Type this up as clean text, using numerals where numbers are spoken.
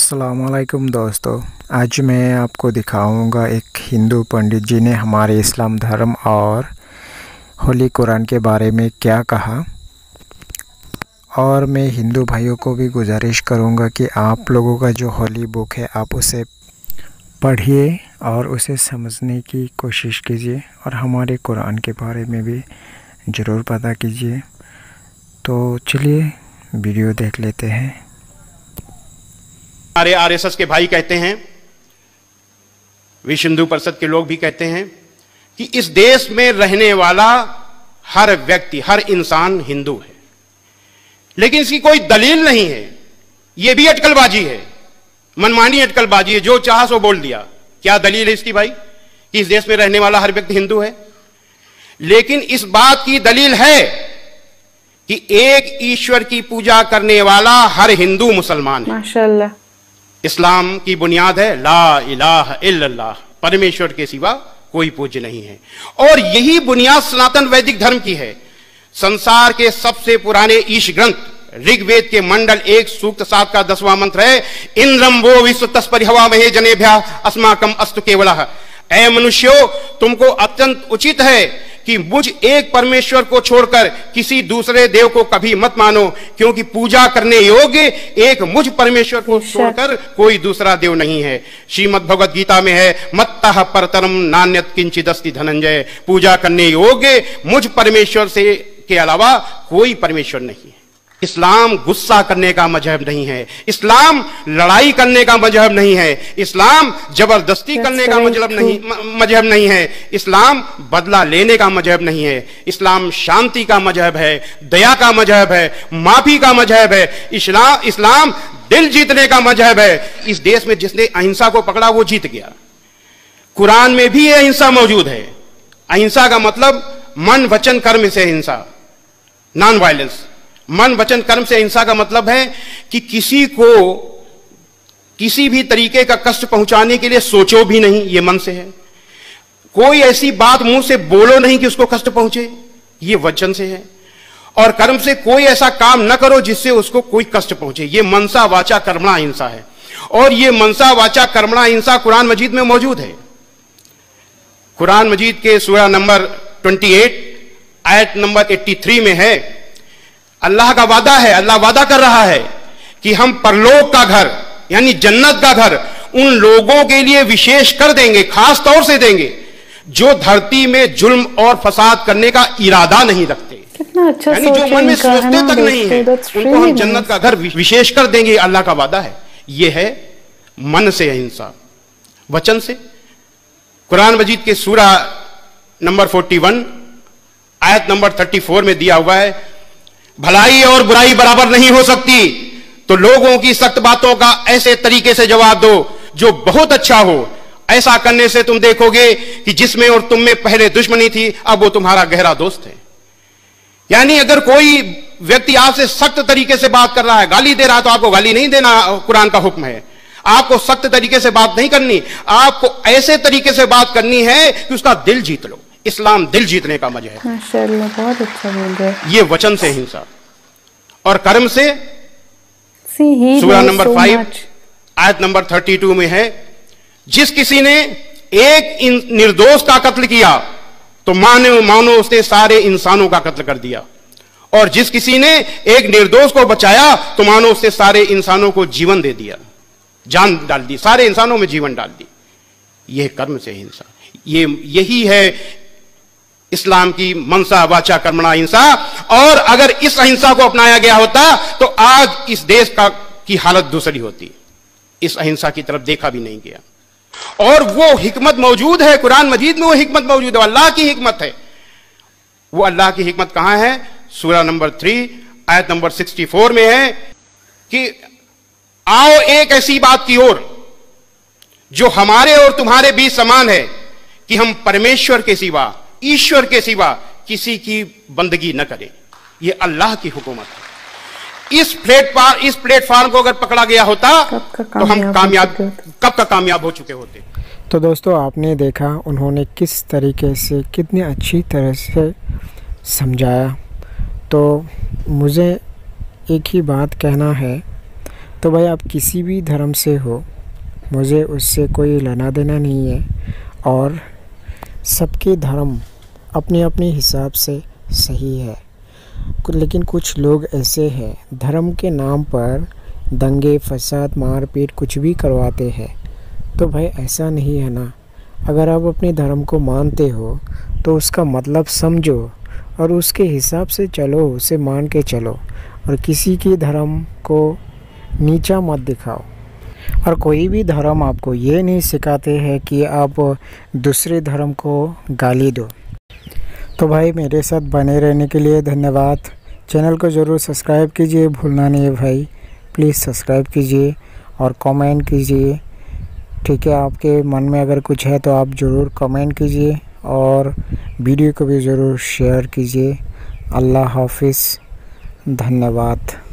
अस्सलामुअलैकुम दोस्तों, आज मैं आपको दिखाऊंगा एक हिंदू पंडित जी ने हमारे इस्लाम धर्म और होली कुरान के बारे में क्या कहा। और मैं हिंदू भाइयों को भी गुजारिश करूंगा कि आप लोगों का जो होली बुक है आप उसे पढ़िए और उसे समझने की कोशिश कीजिए और हमारे कुरान के बारे में भी ज़रूर पता कीजिए। तो चलिए वीडियो देख लेते हैं। हमारे आरएसएस के भाई कहते हैं, विश्व हिंदू परिषद के लोग भी कहते हैं कि इस देश में रहने वाला हर व्यक्ति, हर इंसान हिंदू है, लेकिन इसकी कोई दलील नहीं है। यह भी अटकलबाजी है, मनमानी अटकलबाजी है, जो चाहा सो बोल दिया। क्या दलील है इसकी भाई कि इस देश में रहने वाला हर व्यक्ति हिंदू है? लेकिन इस बात की दलील है कि एक ईश्वर की पूजा करने वाला हर हिंदू मुसलमान है। माशाअल्लाह। इस्लाम की बुनियाद है ला इलाहा इल्लल्लाह, परमेश्वर के सिवा कोई पूज्य नहीं है। और यही बुनियाद सनातन वैदिक धर्म की है। संसार के सबसे पुराने ईश ग्रंथ ऋग्वेद के मंडल 1 सूक्त 7 का 10वां मंत्र है, इंद्रम वो विश्व तस्परिहवा महे जनेभ्या अस्माकम अस्तु केवलः। ऐ मनुष्यों, तुमको अत्यंत उचित है कि मुझ एक परमेश्वर को छोड़कर किसी दूसरे देव को कभी मत मानो, क्योंकि पूजा करने योग्य एक मुझ परमेश्वर को छोड़कर कोई दूसरा देव नहीं है। श्रीमद् भगवद गीता में है, मत्तः परतरम नान्यत् किंचिदस्ति धनंजय। पूजा करने योग्य मुझ परमेश्वर से के अलावा कोई परमेश्वर नहीं है। इस्लाम गुस्सा करने का मजहब नहीं है, इस्लाम लड़ाई करने का मजहब नहीं है, इस्लाम जबरदस्ती करने का मजहब नहीं है, इस्लाम बदला लेने का मजहब नहीं है। इस्लाम शांति का मजहब है, दया का मजहब है, माफी का मजहब है। इस्लाम दिल जीतने का मजहब है। इस देश में जिसने अहिंसा को पकड़ा वो जीत गया। कुरान में भी यह अहिंसा मौजूद है। अहिंसा का मतलब मन वचन कर्म से अहिंसा, नॉन वायलेंस। मन वचन कर्म से अहिंसा का मतलब है कि किसी को किसी भी तरीके का कष्ट पहुंचाने के लिए सोचो भी नहीं, ये मन से है। कोई ऐसी बात मुंह से बोलो नहीं कि उसको कष्ट पहुंचे, ये वचन से है। और कर्म से कोई ऐसा काम न करो जिससे उसको कोई कष्ट पहुंचे, ये मनसा वाचा कर्मणा अहिंसा है। और ये मनसा वाचा कर्मणा अहिंसा कुरान मजीद में मौजूद है। कुरान मजीद के सूरा नंबर 28 आयत नंबर 83 में है, अल्लाह का वादा है, अल्लाह वादा कर रहा है कि हम परलोक का घर यानी जन्नत का घर उन लोगों के लिए विशेष कर देंगे, खास तौर से देंगे, जो धरती में जुल्म और फसाद करने का इरादा नहीं रखते। कितना अच्छा, यानी जो मन में सोचते तक नहीं है, उनको हम जन्नत का घर विशेष कर देंगे। अल्लाह का वादा है। यह है मन से अहिंसा। वचन से कुरान मजीद के सूरा नंबर 41 आयत नंबर 34 में दिया हुआ है, भलाई और बुराई बराबर नहीं हो सकती, तो लोगों की सख्त बातों का ऐसे तरीके से जवाब दो जो बहुत अच्छा हो। ऐसा करने से तुम देखोगे कि जिसमें और तुम में पहले दुश्मनी थी अब वो तुम्हारा गहरा दोस्त है। यानी अगर कोई व्यक्ति आपसे सख्त तरीके से बात कर रहा है, गाली दे रहा है, तो आपको गाली नहीं देना, कुरान का हुक्म है। आपको सख्त तरीके से बात नहीं करनी, आपको ऐसे तरीके से बात करनी है कि उसका दिल जीत लो। इस्लाम दिल जीतने का मजहब है। माशाअल्लाह, बहुत अच्छा बोल रहे हैं। ये वचन से हिंसा और कर्म से सूरा नंबर 5 आयत नंबर 32 में है, जिस किसी ने एक निर्दोष का कत्ल किया तो मानो उसने सारे इंसानों का कत्ल कर दिया, और जिस किसी ने एक निर्दोष को बचाया तो मानो उसने सारे इंसानों को जीवन दे दिया, जान डाल दी, सारे इंसानों में जीवन डाल दी। यह कर्म से हिंसा, यही है इस्लाम की मनसा वाचा कर्मणा अहिंसा। और अगर इस अहिंसा को अपनाया गया होता तो आज इस देश की हालत दूसरी होती। इस अहिंसा की तरफ देखा भी नहीं गया। और वो हिकमत मौजूद है कुरान मजीद में, वो हिकमत मौजूद है, अल्लाह की हिकमत है। वो अल्लाह की हिकमत कहां है? सूरा नंबर 3 आयत नंबर 64 में है कि आओ एक ऐसी बात की ओर जो हमारे और तुम्हारे बीच समान है कि हम परमेश्वर के सिवा, ईश्वर के सिवा किसी की बंदगी न करें। यह अल्लाह की हुकूमत है। इस प्लेटफार्म को अगर पकड़ा गया होता तो हम कब का कामयाब हो चुके होते। तो दोस्तों, आपने देखा उन्होंने किस तरीके से, कितनी अच्छी तरह से समझाया। तो मुझे एक ही बात कहना है, तो भाई आप किसी भी धर्म से हो, मुझे उससे कोई लेना देना नहीं है। और सबके धर्म अपने अपने हिसाब से सही है, लेकिन कुछ लोग ऐसे हैं धर्म के नाम पर दंगे फसाद मारपीट कुछ भी करवाते हैं। तो भाई ऐसा नहीं है ना। अगर आप अपने धर्म को मानते हो तो उसका मतलब समझो और उसके हिसाब से चलो, उसे मान के चलो, और किसी की धर्म को नीचा मत दिखाओ। और कोई भी धर्म आपको ये नहीं सिखाते हैं कि आप दूसरे धर्म को गाली दो। तो भाई मेरे साथ बने रहने के लिए धन्यवाद। चैनल को ज़रूर सब्सक्राइब कीजिए, भूलना नहीं है भाई। प्लीज़ सब्सक्राइब कीजिए और कमेंट कीजिए, ठीक है। आपके मन में अगर कुछ है तो आप ज़रूर कमेंट कीजिए और वीडियो को भी ज़रूर शेयर कीजिए। अल्लाह हाफिज़, धन्यवाद।